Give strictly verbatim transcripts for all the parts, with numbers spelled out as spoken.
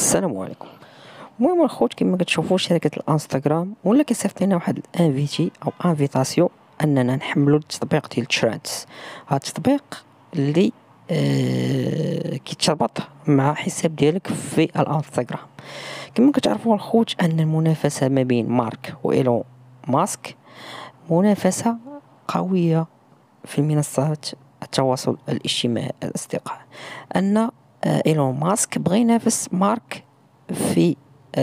السلام عليكم. المهم الخوت كما كتشوفوا شركه الانستغرام ولا كيصيفط لنا واحد الانفيتي او انفيتاسيون اننا نحملوا التطبيق ديال ترانس. هذا التطبيق اللي آه كيتربط مع حساب ديالك في الانستغرام. كما كتعرفوا الخوت ان المنافسه ما بين مارك وايلون ماسك منافسه قويه في منصات التواصل الاجتماعي الاصدقاء. ان ايلون ماسك بغى ينافس مارك في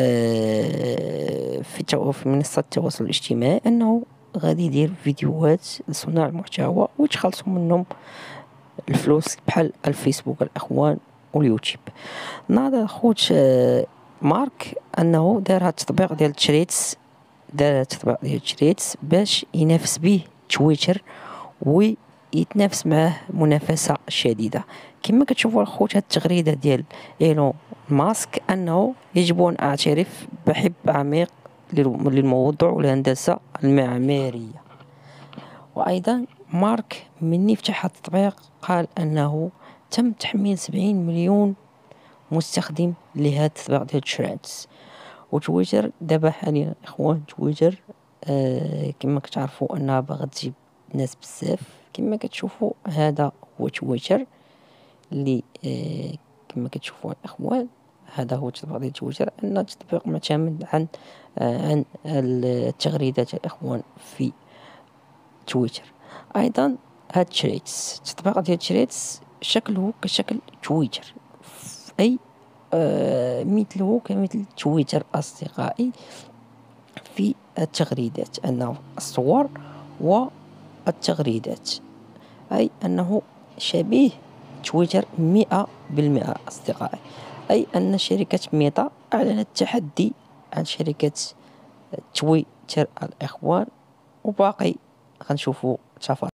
في في منصة التواصل الاجتماعي، انه غادي يدير فيديوهات لصناع المحتوى ويتخلصوا منهم الفلوس بحال الفيسبوك الاخوان واليوتيوب. ناض خوت مارك انه دار هذا التطبيق ديال تريتس دار التطبيق ديال تريتس باش ينافس به تويتر ويتنافس معه منافسة شديدة. كما كتشوفوا الخوت هاد التغريدة ديال ايلون ماسك انه يجب ان اعترف بحب عميق للموضوع والهندسة المعمارية. وايضا مارك مني فتح التطبيق قال انه تم تحميل سبعين مليون مستخدم لهذا التطبيق ديال ترانس. وتويتر دابا حاليا اخوان تويتر آه كما كتعرفوا انها باغا تجيب ناس بزاف. كما كتشوفوا هذا هو تويتر اللي آه كما كتشوفوا الاخوان، هذا هو التطبيق ديال تويتر. ان التطبيق معتمد عن آه عن التغريدات الاخوان في تويتر. ايضا هاد تريتس التطبيق ديال تريتس شكله كشكل تويتر، اي آه مثله كمثل تويتر اصدقائي في التغريدات، انه الصور والتغريدات، اي انه شبيه تويتر مئة بالمئة أصدقائي. أي أن شركة ميتا أعلنت التحدي عن شركة تويتر الإخوان، وباقي غنشوفوا تفاصيل.